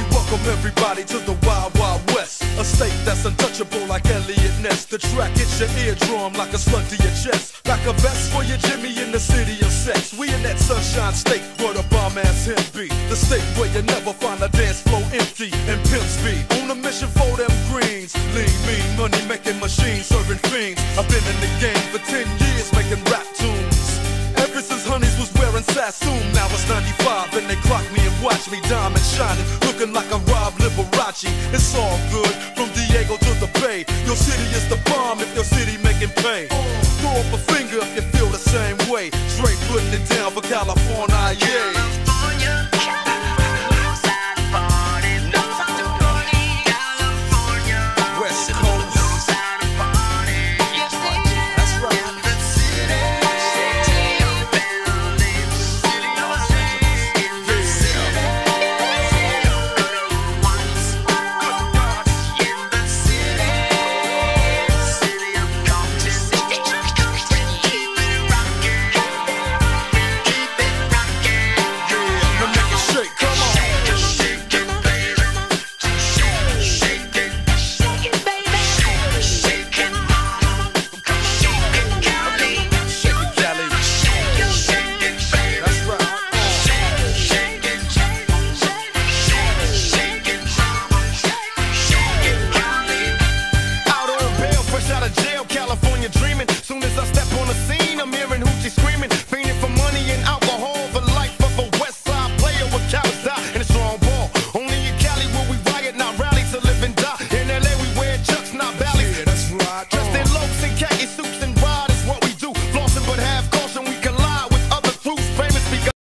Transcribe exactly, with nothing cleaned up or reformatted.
welcome everybody to the Wild Wild West, a state that's untouchable like Elliot Ness. The track hits your eardrum like a slug to your chest. Like a vest for your Jimmy in the city of sex. We in that sunshine state where the bomb ass him be. The state where you never find a dance floor empty and pimp speed. On a mission for them greens. Lean, mean, money making machines serving fiends. I've been in the game for ten years making rap tunes. Ever since Honeys was wearing Sassoon. Now it's ninety-five and they clock me and watch me diamond shining, looking like a Rob Liberace. It's all good from Diego to the Bay. Your city is the bomb if your city making pay. Throw up a finger if you feel the same way. Straight putting it down for California, yeah.